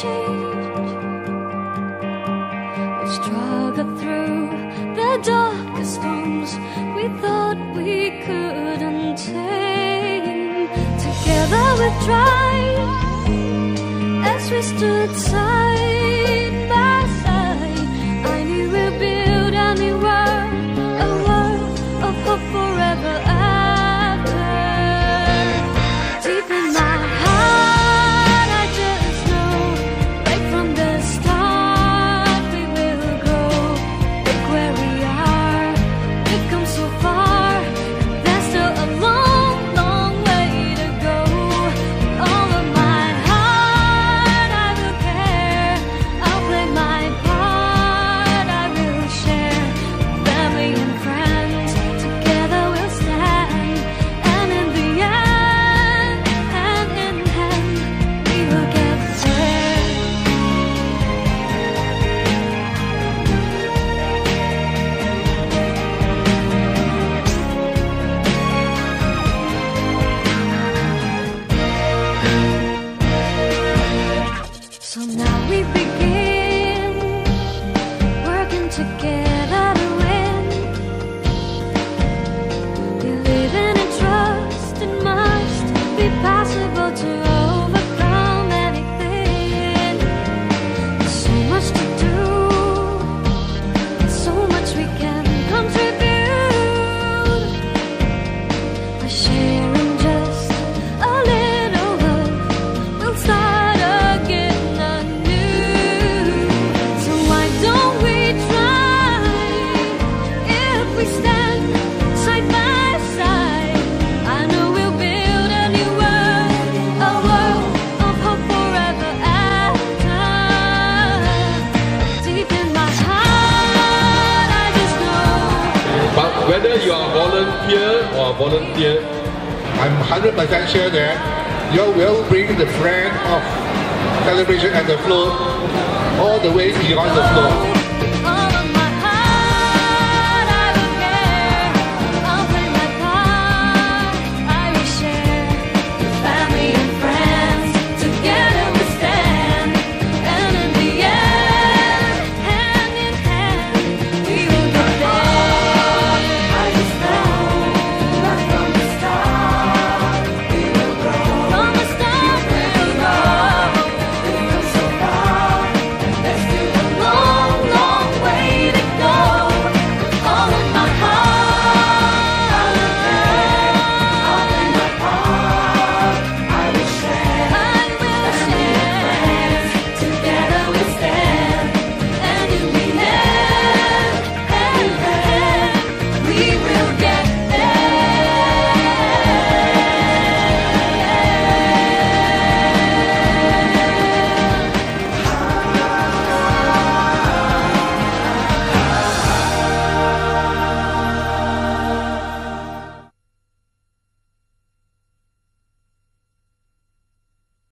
change. We struggled through the darkest storms we thought we couldn't tame. Together we tried as we stood side by side. I knew we'd build a new world, a world of hope forever after. Deep in my heart, I just know, right from the start, we will grow. Look where we are, we've come so far, and there's still a long, long way to go. All of my heart, I will care. I'll play my part, I will share. Family and friends, together we'll stand. And in the end, hand in hand, we will get there. So now we begin working together to win. Believing in trust, it must be possible to overcome anything. There's so much to do, so much we can contribute. By sharing just a little love, we'll start again anew. So why don't we try? If we stand side by side, I know we'll build a new world, a world of hope forever after. Deep in my heart, I just know. But whether you are volunteer or volunteer, I'm 100% sure that you will bring the brand of celebration and the float all the way beyond the float.